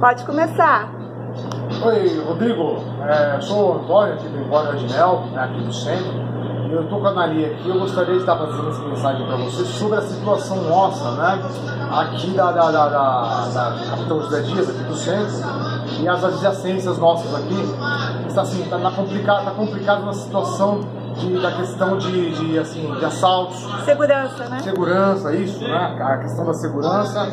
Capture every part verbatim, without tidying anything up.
Pode começar. Oi, Rodrigo. É, eu sou o Antônio, aqui do Empório de Mel, né, aqui do centro. Eu estou com a Nali aqui. Eu gostaria de estar fazendo essa mensagem para vocês sobre a situação nossa, né? Aqui da, da, da, da, da Capitão José Dias, aqui do centro. E as adjacências nossas aqui. Está assim, tá, tá complicado, tá complicado uma situação de, da questão de, de, assim, de assaltos. Segurança, né? Segurança, isso, né? A questão da segurança.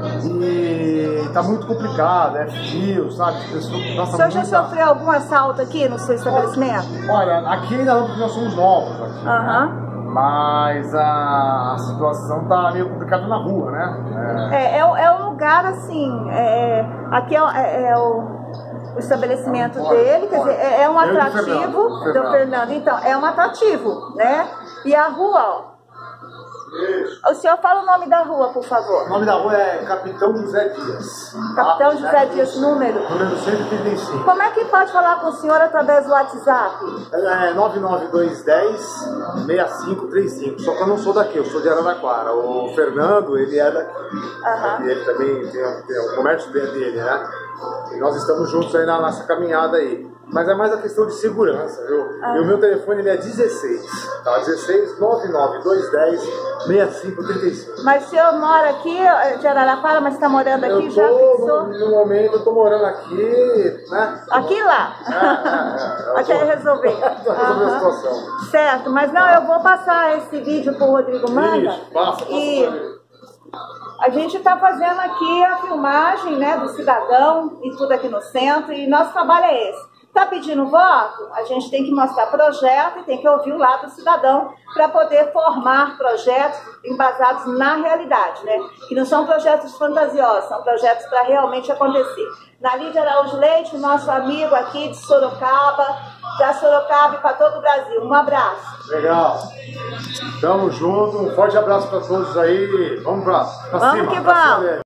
E tá muito complicado, é fio, sabe? O senhor já sofreu algum assalto aqui no seu estabelecimento? Olha, aqui ainda não, porque nós somos novos aqui, Aham. né? Mas a, a situação tá meio complicada na rua, né? É, é, é um lugar assim, é, aqui é, é, é o, o estabelecimento Pode, dele, quer pode. dizer, é, é um Eu e do atrativo Fernando, do do Fernando. Fernando, então, é um atrativo, né? E a rua, ó. Isso. O senhor fala o nome da rua, por O favor. nome da rua é Capitão José Dias. Capitão tá? José Dias, número. Número cento e trinta e cinco. Como é que pode falar com o senhor através do WhatsApp? É nove nove dois um zero, seis cinco três cinco. Só que eu não sou daqui, eu sou de Araraquara. O Fernando, ele é daqui. Aham. E ele também tem, tem o comércio dele, né? E nós estamos juntos aí na nossa caminhada aí. Mas é mais a questão de segurança, viu? Ah. E o meu telefone ele é dezesseis, tá? dezesseis nove nove dois um zero, seis cinco três cinco. Mas o senhor mora aqui de Araraquara, mas está morando aqui, Eu já tô, fixou? no, no momento, eu tô morando aqui, né? Aqui e lá. É, é, é. Eu Até tô- resolver. Tô resolvendo a Aham. situação. Certo, mas não, eu vou passar esse vídeo pro Rodrigo Manda. Isso, passa, passa E pra ele. a gente está fazendo aqui a filmagem, né, do cidadão e tudo aqui no centro, e nosso trabalho é esse. Está pedindo voto? A gente tem que mostrar projeto e tem que ouvir o lado do cidadão para poder formar projetos embasados na realidade, né? Que não são projetos fantasiosos, são projetos para realmente acontecer. Nali de Araújo Leite, nosso amigo aqui de Sorocaba, da Sorocaba e para todo o Brasil. Um abraço. Legal. Tamo junto, um forte abraço para todos aí. Vamos pra, pra Vamos cima. que pra vamos. cima dele.